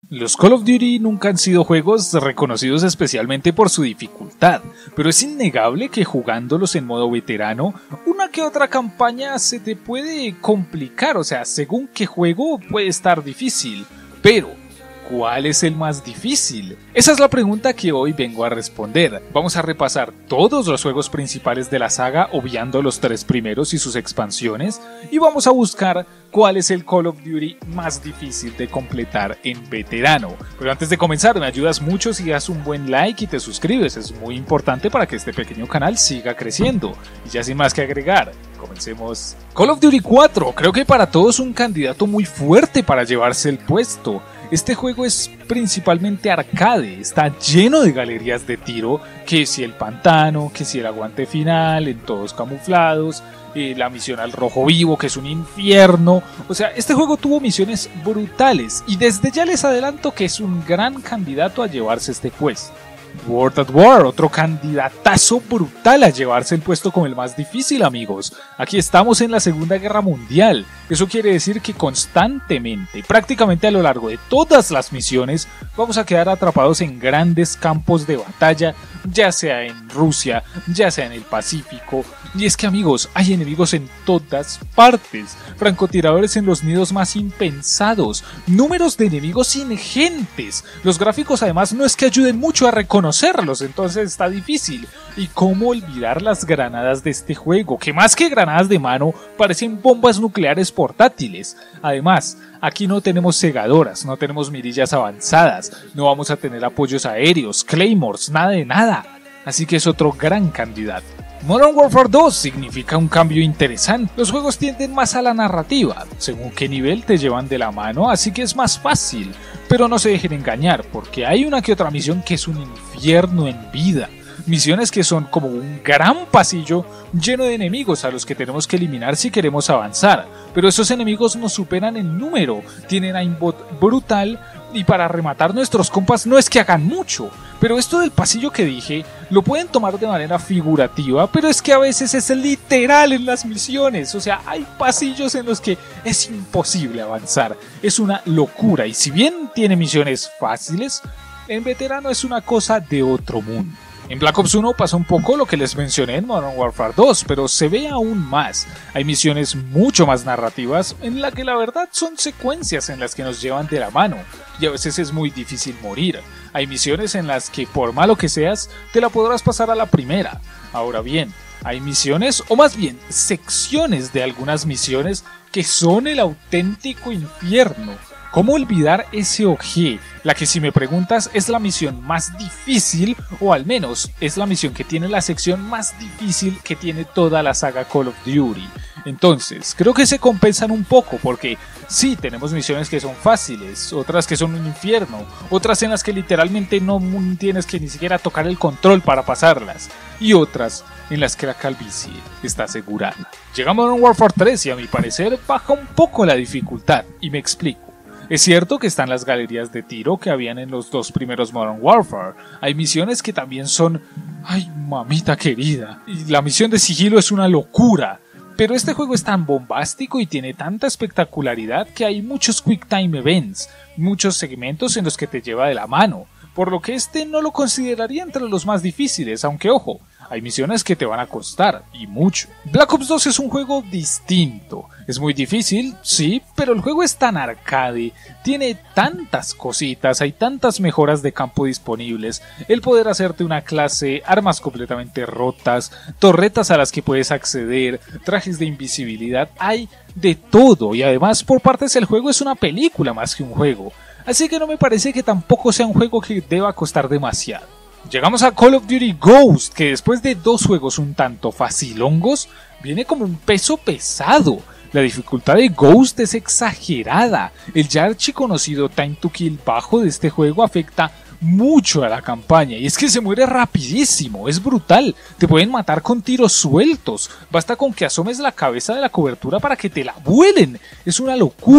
Los Call of Duty nunca han sido juegos reconocidos especialmente por su dificultad, pero es innegable que jugándolos en modo veterano, una que otra campaña se te puede complicar, o sea, según qué juego puede estar difícil, pero ¿cuál es el más difícil? Esa es la pregunta que hoy vengo a responder. Vamos a repasar todos los juegos principales de la saga, obviando los 3 primeros y sus expansiones, y vamos a buscar cuál es el Call of Duty más difícil de completar en veterano. Pero antes de comenzar, me ayudas mucho si das un buen like y te suscribes, es muy importante para que este pequeño canal siga creciendo. Y ya sin más que agregar, comencemos. Call of Duty 4, creo que para todos un candidato muy fuerte para llevarse el puesto. Este juego es principalmente arcade, está lleno de galerías de tiro, que si el pantano, que si el aguante final, en todos camuflados, la misión al rojo vivo, que es un infierno. O sea, este juego tuvo misiones brutales y desde ya les adelanto que es un gran candidato a llevarse este puesto. World at War, otro candidatazo brutal a llevarse el puesto como el más difícil, amigos. Aquí estamos en la Segunda Guerra Mundial. Eso quiere decir que constantemente, prácticamente a lo largo de todas las misiones, vamos a quedar atrapados en grandes campos de batalla, ya sea en Rusia, ya sea en el Pacífico. Y es que, amigos, hay enemigos en todas partes, francotiradores en los nidos más impensados, números de enemigos ingentes. Los gráficos además no es que ayuden mucho a reconocerlos, entonces está difícil. Y cómo olvidar las granadas de este juego, que más que granadas de mano parecen bombas nucleares portátiles. Además, aquí no tenemos cegadoras, no tenemos mirillas avanzadas, no vamos a tener apoyos aéreos, claymores, nada de nada. Así que es otro gran candidato. Modern Warfare 2 significa un cambio interesante. Los juegos tienden más a la narrativa, según qué nivel te llevan de la mano, así que es más fácil. Pero no se dejen engañar, porque hay una que otra misión que es un infierno en vida. Misiones que son como un gran pasillo lleno de enemigos a los que tenemos que eliminar si queremos avanzar. Pero esos enemigos nos superan en número, tienen aimbot brutal y para rematar nuestros compas no es que hagan mucho. Pero esto del pasillo que dije lo pueden tomar de manera figurativa, pero es que a veces es literal en las misiones. O sea, hay pasillos en los que es imposible avanzar. Es una locura y si bien tiene misiones fáciles, en veterano es una cosa de otro mundo. En Black Ops 1 pasa un poco lo que les mencioné en Modern Warfare 2, pero se ve aún más. Hay misiones mucho más narrativas en las que la verdad son secuencias en las que nos llevan de la mano y a veces es muy difícil morir. Hay misiones en las que por malo que seas te la podrás pasar a la primera. Ahora bien, hay misiones o más bien secciones de algunas misiones que son el auténtico infierno. ¿Cómo olvidar SOG? La que si me preguntas es la misión más difícil, o al menos es la misión que tiene la sección más difícil que tiene toda la saga Call of Duty. Entonces, creo que se compensan un poco porque sí, tenemos misiones que son fáciles, otras que son un infierno, otras en las que literalmente no tienes que ni siquiera tocar el control para pasarlas, y otras en las que la calvicie está asegurada. Llegamos a Modern Warfare 3 y a mi parecer baja un poco la dificultad, y me explico. Es cierto que están las galerías de tiro que habían en los 2 primeros Modern Warfare. Hay misiones que también son... ¡ay, mamita querida! Y la misión de sigilo es una locura. Pero este juego es tan bombástico y tiene tanta espectacularidad que hay muchos Quick Time Events, muchos segmentos en los que te lleva de la mano. Por lo que este no lo consideraría entre los más difíciles, aunque ojo, hay misiones que te van a costar, y mucho. Black Ops 2 es un juego distinto. Es muy difícil, sí, pero el juego es tan arcade, tiene tantas cositas, hay tantas mejoras de campo disponibles, el poder hacerte una clase, armas completamente rotas, torretas a las que puedes acceder, trajes de invisibilidad, hay de todo, y además por partes el juego es una película más que un juego. Así que no me parece que tampoco sea un juego que deba costar demasiado. Llegamos a Call of Duty Ghost, que después de 2 juegos un tanto facilongos, viene como un peso pesado. La dificultad de Ghost es exagerada. El ya archiconocido Time to Kill bajo de este juego afecta mucho a la campaña, y es que se muere rapidísimo, es brutal, te pueden matar con tiros sueltos, basta con que asomes la cabeza de la cobertura para que te la vuelen, es una locura.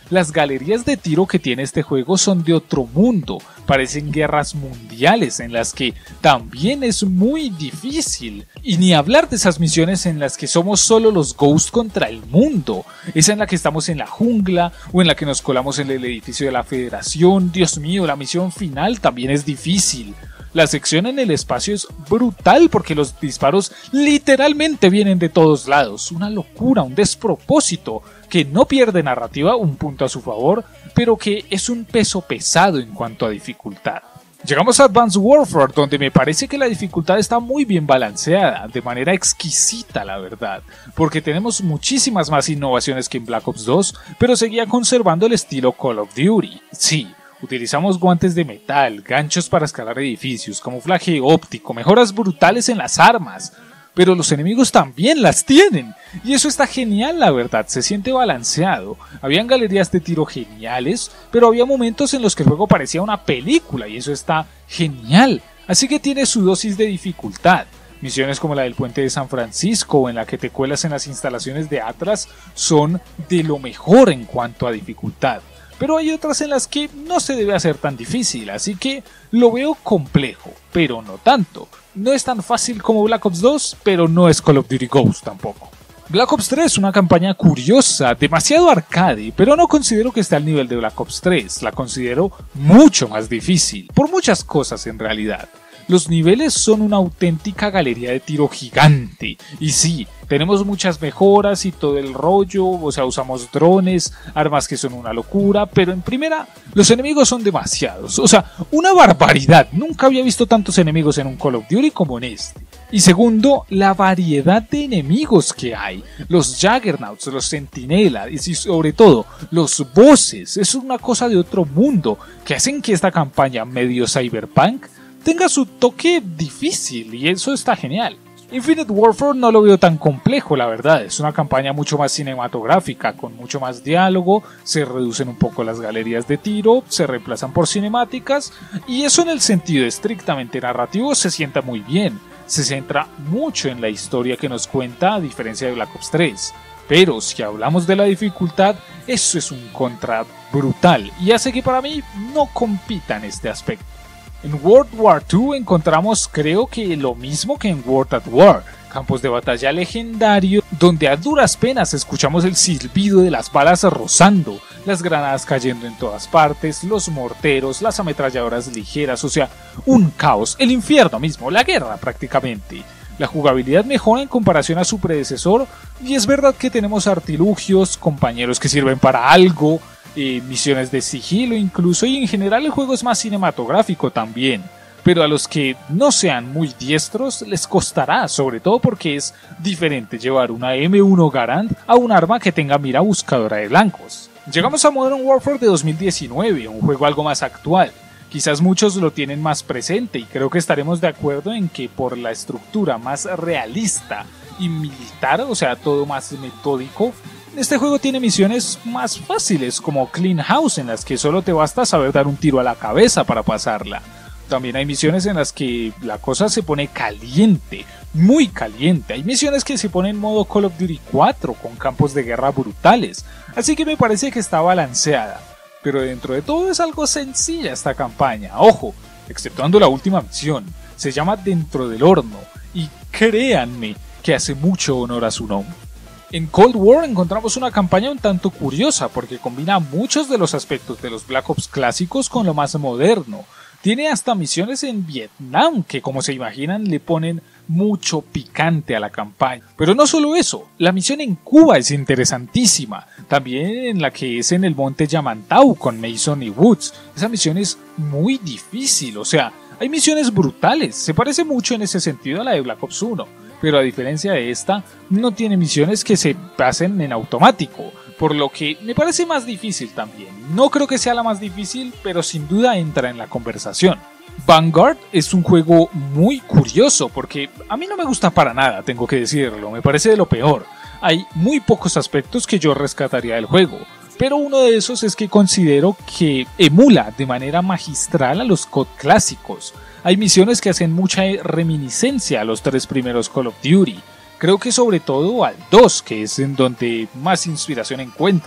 Las galerías de tiro que tiene este juego son de otro mundo, parecen guerras mundiales en las que también es muy difícil. Y ni hablar de esas misiones en las que somos solo los Ghosts contra el mundo, esa en la que estamos en la jungla o en la que nos colamos en el edificio de la Federación. Dios mío, la misión final también es difícil. La sección en el espacio es brutal porque los disparos literalmente vienen de todos lados. Una locura, un despropósito que no pierde narrativa, un punto a su favor, pero que es un peso pesado en cuanto a dificultad. Llegamos a Advanced Warfare, donde me parece que la dificultad está muy bien balanceada, de manera exquisita la verdad, porque tenemos muchísimas más innovaciones que en Black Ops 2, pero seguía conservando el estilo Call of Duty. Sí, utilizamos guantes de metal, ganchos para escalar edificios, camuflaje óptico, mejoras brutales en las armas, pero los enemigos también las tienen, y eso está genial la verdad, se siente balanceado. Habían galerías de tiro geniales, pero había momentos en los que el juego parecía una película, y eso está genial, así que tiene su dosis de dificultad. Misiones como la del puente de San Francisco, en la que te cuelas en las instalaciones de Atlas, son de lo mejor en cuanto a dificultad. Pero hay otras en las que no se debe hacer tan difícil, así que lo veo complejo, pero no tanto. No es tan fácil como Black Ops 2, pero no es Call of Duty Ghosts tampoco. Black Ops 3 es una campaña curiosa, demasiado arcade, pero no considero que esté al nivel de Black Ops 3, la considero mucho más difícil, por muchas cosas en realidad. Los niveles son una auténtica galería de tiro gigante, y sí, tenemos muchas mejoras y todo el rollo, o sea, usamos drones, armas que son una locura, pero en primera, los enemigos son demasiados, o sea, una barbaridad, nunca había visto tantos enemigos en un Call of Duty como en este. Y segundo, la variedad de enemigos que hay, los Juggernauts, los Centinela y sobre todo los bosses, es una cosa de otro mundo que hacen que esta campaña medio cyberpunk tenga su toque difícil y eso está genial. Infinite Warfare no lo veo tan complejo, la verdad, es una campaña mucho más cinematográfica, con mucho más diálogo, se reducen un poco las galerías de tiro, se reemplazan por cinemáticas y eso en el sentido estrictamente narrativo se sienta muy bien, se centra mucho en la historia que nos cuenta a diferencia de Black Ops 3. Pero si hablamos de la dificultad, eso es un contra brutal y hace que para mí no compita en este aspecto. En World War II encontramos creo que lo mismo que en World at War, campos de batalla legendarios donde a duras penas escuchamos el silbido de las balas rozando, las granadas cayendo en todas partes, los morteros, las ametralladoras ligeras, o sea, un caos, el infierno mismo, la guerra prácticamente. La jugabilidad mejora en comparación a su predecesor y es verdad que tenemos artilugios, compañeros que sirven para algo, misiones de sigilo incluso, y en general el juego es más cinematográfico también, pero a los que no sean muy diestros les costará, sobre todo porque es diferente llevar una M1 Garand a un arma que tenga mira buscadora de blancos. Llegamos a Modern Warfare de 2019, un juego algo más actual. Quizás muchos lo tienen más presente y creo que estaremos de acuerdo en que por la estructura más realista y militar, o sea, todo más metódico, este juego tiene misiones más fáciles como Clean House, en las que solo te basta saber dar un tiro a la cabeza para pasarla. También hay misiones en las que la cosa se pone caliente, muy caliente. Hay misiones que se ponen en modo Call of Duty 4 con campos de guerra brutales, así que me parece que está balanceada. Pero dentro de todo es algo sencilla esta campaña, ojo, exceptuando la última misión, se llama Dentro del Horno, y créanme que hace mucho honor a su nombre. En Cold War encontramos una campaña un tanto curiosa porque combina muchos de los aspectos de los Black Ops clásicos con lo más moderno. Tiene hasta misiones en Vietnam que, como se imaginan, le ponen mucho picante a la campaña. Pero no solo eso, la misión en Cuba es interesantísima, también en la que es en el monte Yamantau con Mason y Woods. Esa misión es muy difícil, o sea, hay misiones brutales, se parece mucho en ese sentido a la de Black Ops 1. Pero a diferencia de esta, no tiene misiones que se pasen en automático, por lo que me parece más difícil también. No creo que sea la más difícil, pero sin duda entra en la conversación. Vanguard es un juego muy curioso, porque a mí no me gusta para nada, tengo que decirlo, me parece de lo peor. Hay muy pocos aspectos que yo rescataría del juego, pero uno de esos es que considero que emula de manera magistral a los COD clásicos. Hay misiones que hacen mucha reminiscencia a los 3 primeros Call of Duty. Creo que sobre todo al 2, que es en donde más inspiración encuentra.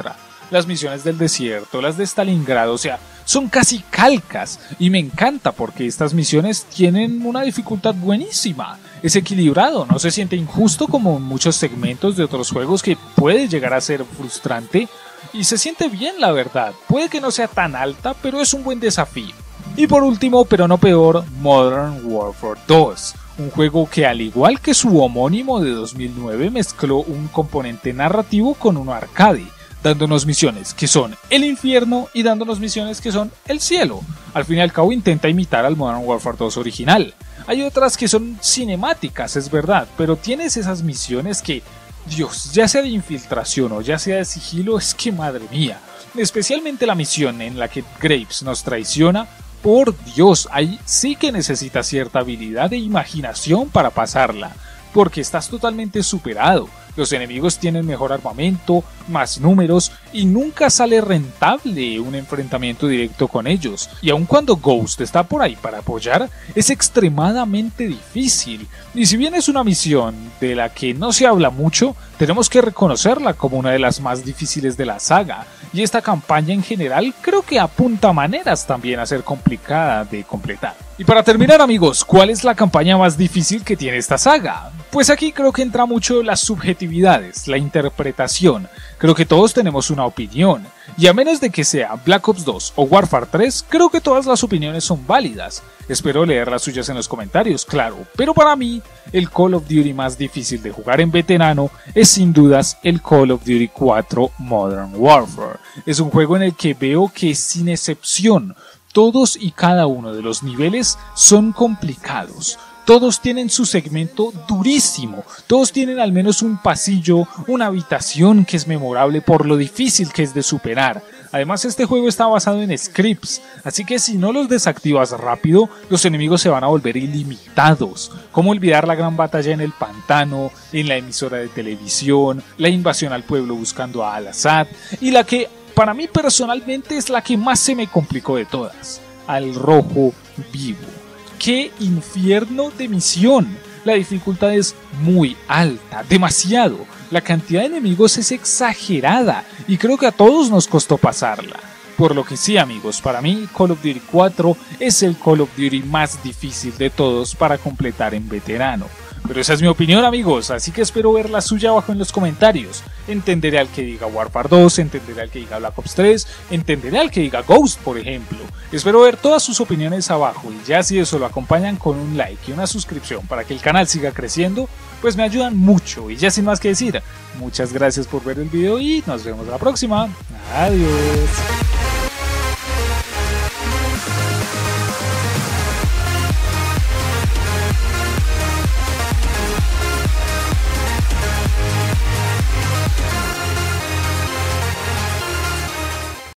las misiones del desierto, las de Stalingrado, o sea, son casi calcas y me encanta porque estas misiones tienen una dificultad buenísima. Es equilibrado, no se siente injusto como en muchos segmentos de otros juegos que puede llegar a ser frustrante y se siente bien la verdad. Puede que no sea tan alta, pero es un buen desafío. Y por último, pero no peor, Modern Warfare 2. Un juego que al igual que su homónimo de 2009 mezcló un componente narrativo con uno arcade, dándonos misiones que son el infierno y dándonos misiones que son el cielo. Al fin y al cabo intenta imitar al Modern Warfare 2 original. Hay otras que son cinemáticas, es verdad, pero tienes esas misiones que, Dios, ya sea de infiltración o ya sea de sigilo, es que madre mía. Especialmente la misión en la que Graves nos traiciona. Por Dios, ahí sí que necesitas cierta habilidad e imaginación para pasarla, porque estás totalmente superado. Los enemigos tienen mejor armamento, más números y nunca sale rentable un enfrentamiento directo con ellos. Y aun cuando Ghost está por ahí para apoyar, es extremadamente difícil. Y si bien es una misión de la que no se habla mucho, tenemos que reconocerla como una de las más difíciles de la saga. Y esta campaña en general creo que apunta maneras también a ser complicada de completar. Y para terminar amigos, ¿cuál es la campaña más difícil que tiene esta saga? Pues aquí creo que entra mucho las subjetividades, la interpretación. Creo que todos tenemos una opinión, y a menos de que sea Black Ops 2 o Warfare 3, creo que todas las opiniones son válidas. Espero leer las suyas en los comentarios, claro, pero para mí, el Call of Duty más difícil de jugar en veterano es sin dudas el Call of Duty 4 Modern Warfare. Es un juego en el que veo que sin excepción, todos y cada uno de los niveles son complicados. Todos tienen su segmento durísimo, todos tienen al menos un pasillo, una habitación que es memorable por lo difícil que es de superar. Además este juego está basado en scripts, así que si no los desactivas rápido, los enemigos se van a volver ilimitados. ¿Cómo olvidar la gran batalla en el pantano, en la emisora de televisión, la invasión al pueblo buscando a Al-Assad y la que para mí personalmente es la que más se me complicó de todas, Al Rojo Vivo? ¡Qué infierno de misión! La dificultad es muy alta, demasiado. La cantidad de enemigos es exagerada y creo que a todos nos costó pasarla. Por lo que sí amigos, para mí Call of Duty 4 es el Call of Duty más difícil de todos para completar en veterano. Pero esa es mi opinión amigos, así que espero ver la suya abajo en los comentarios. Entenderé al que diga Warfare 2, entenderé al que diga Black Ops 3, entenderé al que diga Ghost por ejemplo. Espero ver todas sus opiniones abajo y ya si eso lo acompañan con un like y una suscripción para que el canal siga creciendo, pues me ayudan mucho y ya sin más que decir, muchas gracias por ver el video y nos vemos la próxima. Adiós.